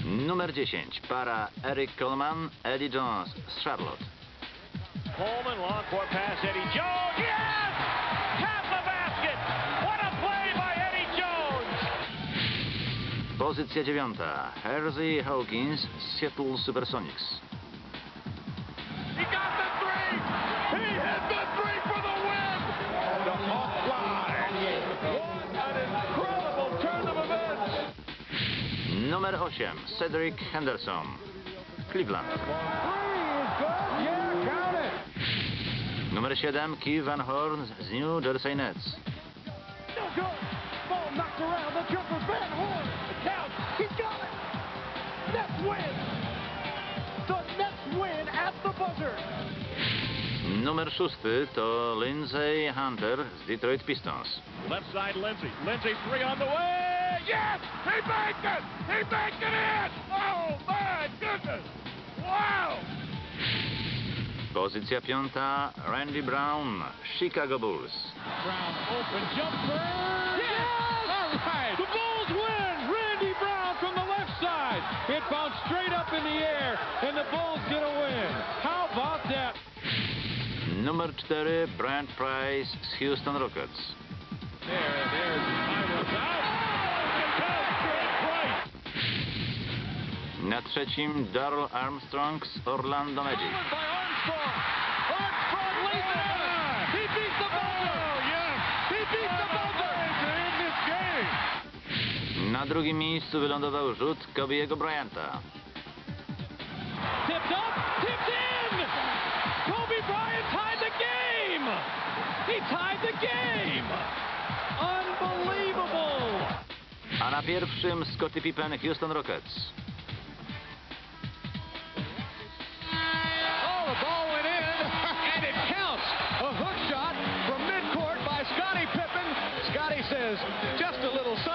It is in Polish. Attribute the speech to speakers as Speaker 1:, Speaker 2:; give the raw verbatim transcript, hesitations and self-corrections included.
Speaker 1: Numer dziesięć. Para Eric Coleman, Eddie Jones z Charlotte.
Speaker 2: Coleman, long court pass, Eddie Jones. Yes! Tap the basket! What a play by Eddie Jones!
Speaker 1: Pozycja dziewiąta. Hersey Hawkins z Seattle Supersonics.
Speaker 2: He got the three! He hit the three for the win! The Hawk fly! What an incredible turn of events!
Speaker 1: Numer osiem. Cedric Henderson, Cleveland. Numer siedem. Keith Van Horn z New Jersey Nets.
Speaker 2: Ball knocked around the jumper. Van Horn. The count. He's got it. Nets win. The Nets win at the buzzer.
Speaker 1: Numer szósty to Lindsey Hunter z Detroit Pistons.
Speaker 2: Left side, Lindsey. Lindsey three on the way. Yes! He banked it! He banked it in! Oh, my goodness! Wow!
Speaker 1: Pozycja piąta. Randy Brown, Chicago Bulls.
Speaker 2: Brown open jumper. Yes! All right. The Bulls win. Randy Brown from the left side. It bounced straight up in the air, and the Bulls get a win. How about that?
Speaker 1: Numer cztery. Brent Price z Houston Rockets.
Speaker 2: There, there's the time was out.
Speaker 1: Na trzecim. Darrell Armstrong z Orlando Magic.
Speaker 2: Armstrong. Armstrong leads it. He beats the buzzer. Oh, yes. He beats the buzzer. In this game.
Speaker 1: Na drugim miejscu wylądował rzut Kobe'ego Bryanta.
Speaker 2: Tipped up, tipped in. Kobe Bryant tied the game. He tied the game. Unbelievable.
Speaker 1: A na pierwszym Scottie Pippen, Houston Rockets.
Speaker 2: Oh, the ball went in, and it counts. A hook shot from midcourt by Scottie Pippen. Scottie says, just a little